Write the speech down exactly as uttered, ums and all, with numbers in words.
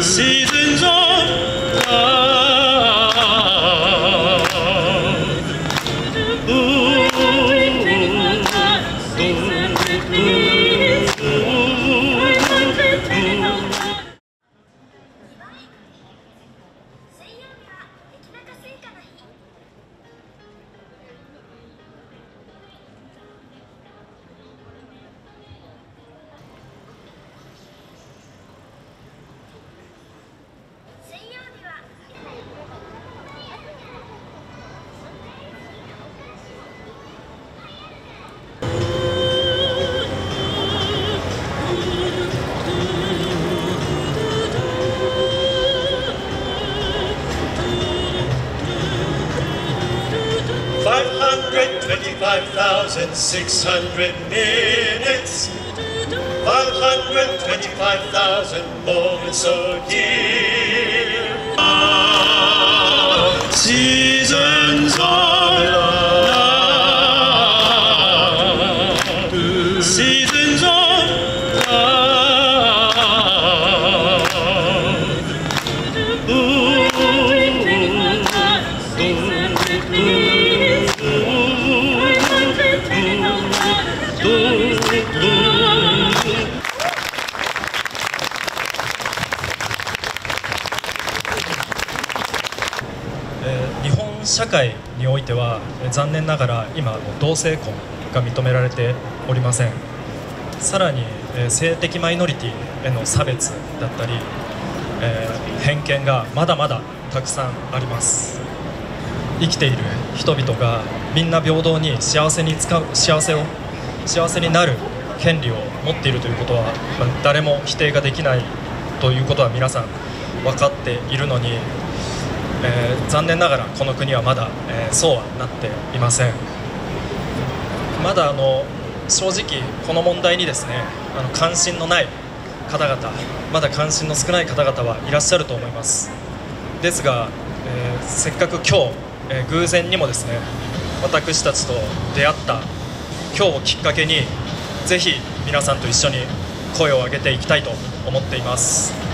Seasons of five hundred twenty-five thousand six hundred minutes, five hundred twenty-five thousand moments so dear. Seasons of love, seasons of日本社会においては残念ながら今同性婚が認められておりません。さらに性的マイノリティへの差別だったり偏見がまだまだたくさんあります。生きている人々がみんな平等に幸せに使う幸せを幸せになる権利を持っているということは、まあ、誰も否定ができないということは皆さん分かっているのに、えー、残念ながらこの国はまだ、えー、そうはなっていません。まだあの正直この問題にですねあの関心のない方々、まだ関心の少ない方々はいらっしゃると思います。ですが、えー、せっかく今日、えー、偶然にもですね私たちと出会った今日をきっかけにぜひ皆さんと一緒に声を上げていきたいと思っています。